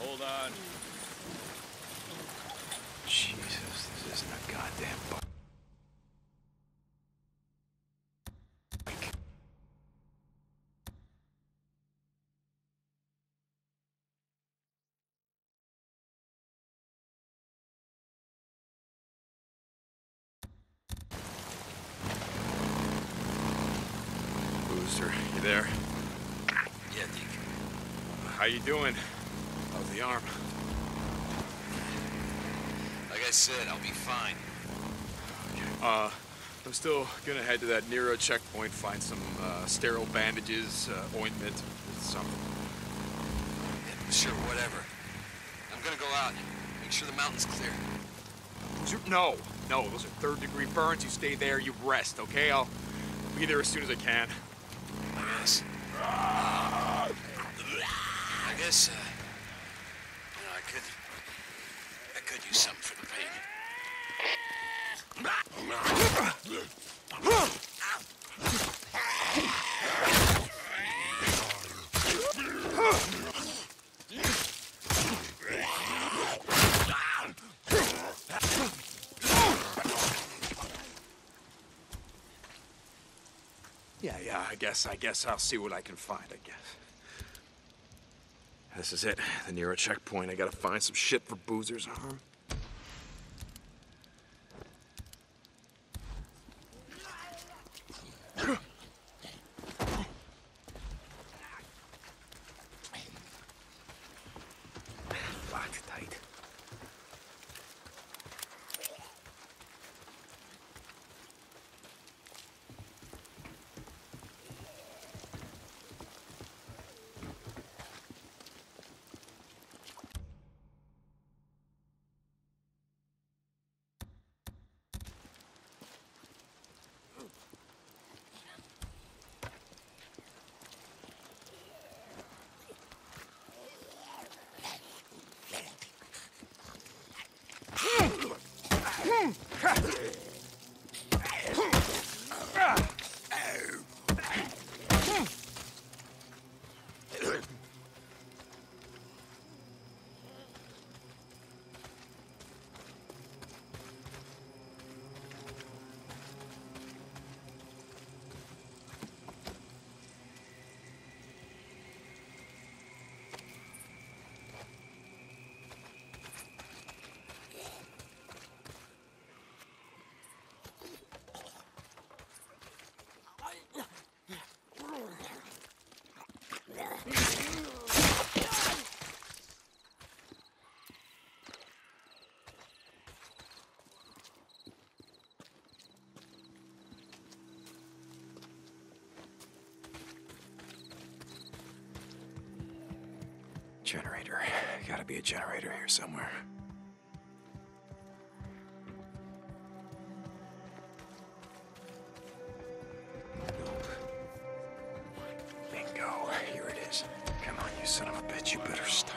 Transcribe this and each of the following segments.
hold on. Jesus, this isn't a goddamn bike. Boozer, you there? Yeah, Deke. How you doing? How's the arm? Like I said, I'll be fine. I'm still gonna head to that Nero checkpoint, find some sterile bandages, ointment, something. Yeah, sure, whatever. I'm gonna go out. Make sure the mountain's clear. No, those are third-degree burns. You stay there, you rest, okay? I'll be there as soon as I can. Yes. I guess, you know, I could use something for the pain. Yeah, I guess I'll see what I can find, I guess. This is it, the Nero checkpoint. I gotta find some shit for Boozer's arm. Locked tight. Generator. Gotta be a generator here somewhere. Bingo. Here it is. Come on, you son of a bitch. You better start.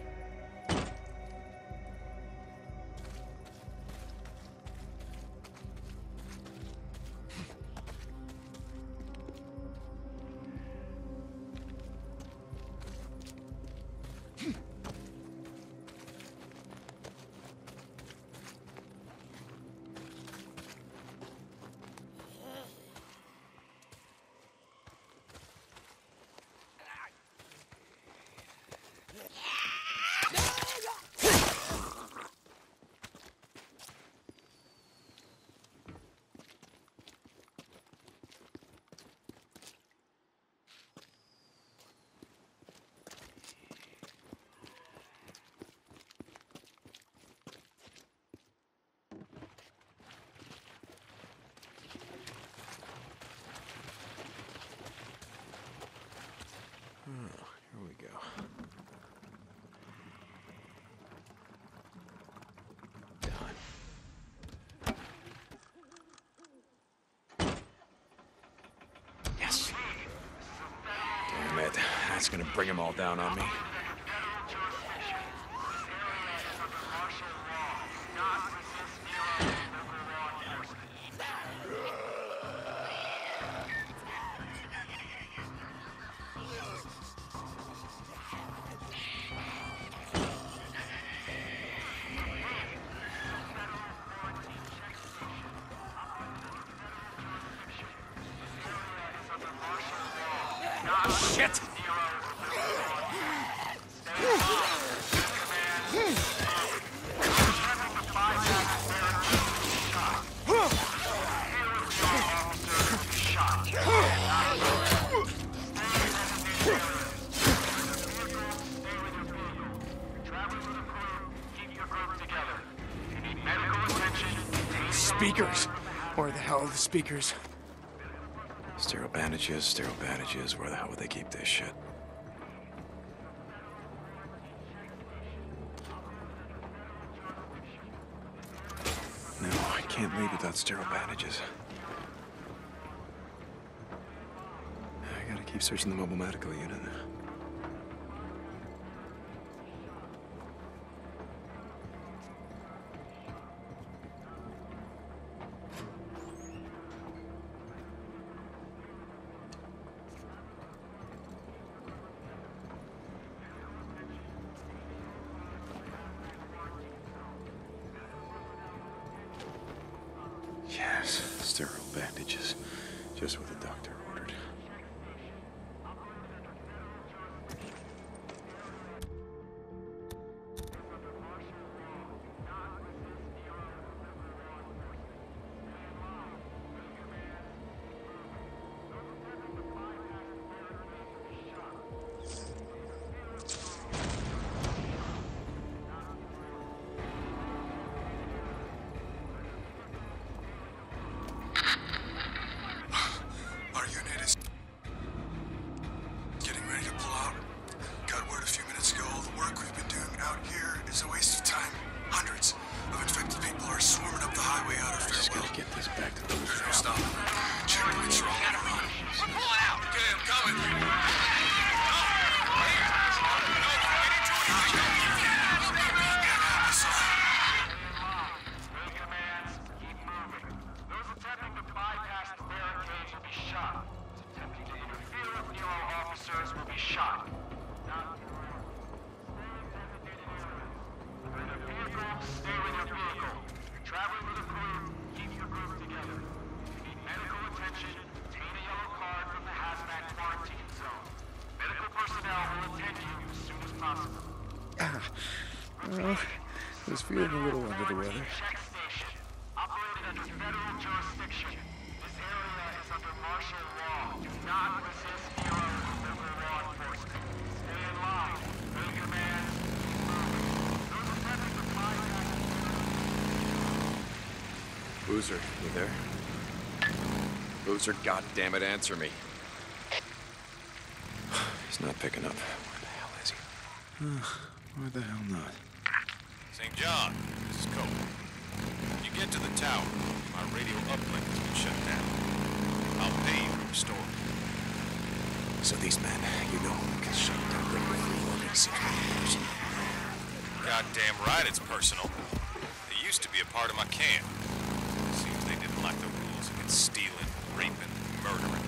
Here we go. Done. Yes. Damn it. That's gonna bring them all down on me. speakers. Where the hell are the speakers? Sterile bandages. Where the hell would they keep this shit? No, I can't leave without sterile bandages. I gotta keep searching the mobile medical unit. Yes, sterile bandages. Just what the doctor ordered. Well, I was feeling a little under the weather. Operating under federal jurisdiction. This area is under martial law. Do not resist heroes of local law enforcement. Stay in line. Obey commands. Those attempting to bypass. Boozer, you there? Boozer, goddammit, answer me. He's not picking up. Where the hell is he? Why the hell not? St. John, this is Cope. When you get to the tower, my radio uplink has been shut down. I'll pay you to restore it. So these men, you know, can shut down radio for organization. Goddamn right it's personal. They used to be a part of my camp. Seems they didn't like the rules against stealing, raping, murdering.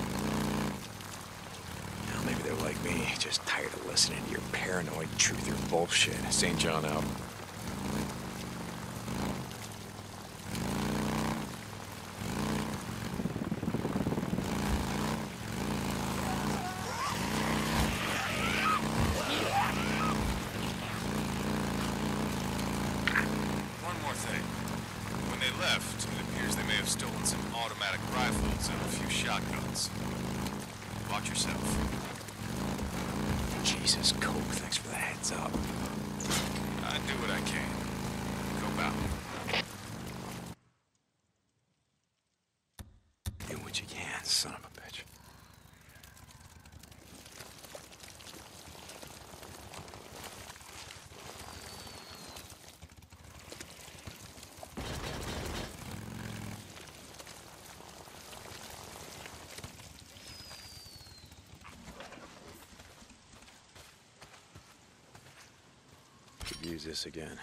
Now maybe they're like me, just tired of listening to your paranoid truther bullshit. St. John out. One more thing. When they left, it appears they may have stolen some automatic rifles and a few shotguns. Watch yourself. Jesus, Cope, thanks for the heads up. I do what I can. Go out. Do what you can, son of a bitch. Could use this again.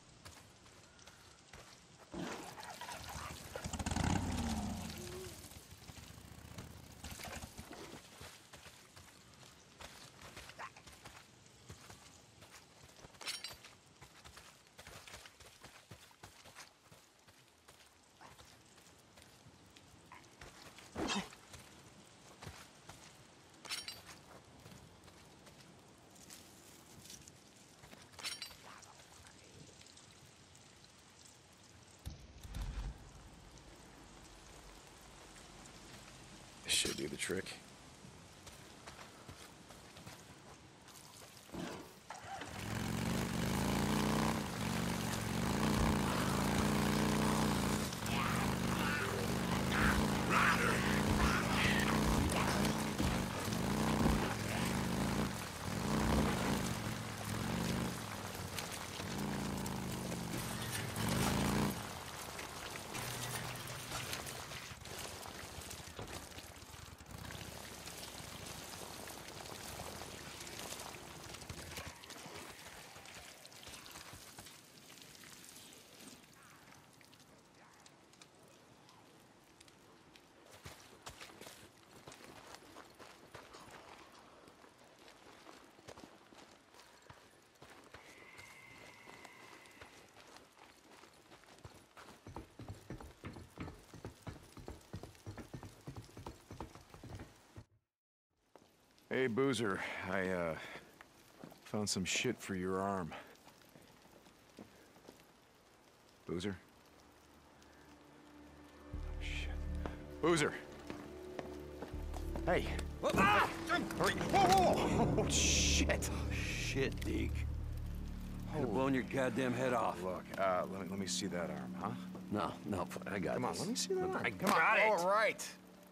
This should do the trick. Hey, Boozer. I, found some shit for your arm. Boozer? Shit. Boozer! Hey! Hurry! Whoa! Oh, shit! Shit, Deke. Could have blown your goddamn head off. Look, let me see that arm, huh? No, I got Come on, this. let me see that arm. I Come on. got it. All right.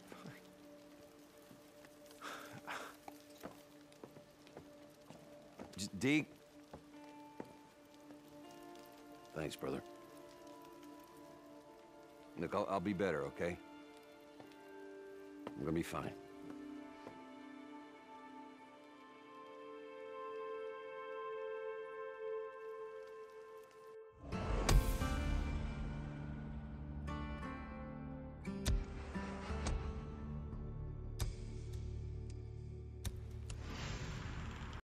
Deke. Thanks, brother. Look, I'll be better, okay? I'm gonna be fine.